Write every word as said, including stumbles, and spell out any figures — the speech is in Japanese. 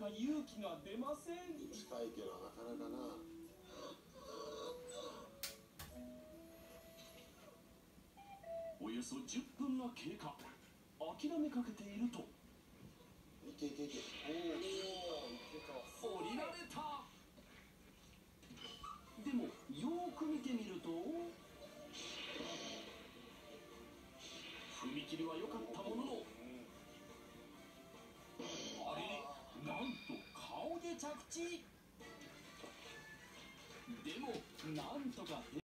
か勇気が出ません。 近いけどなかなかな。 およそじゅっぷんが経過。諦めかけているといけいけいけ。 降りられた。でもよーく見てみると踏切は良かったものの、あれ、なんと顔で着地。でもなんとか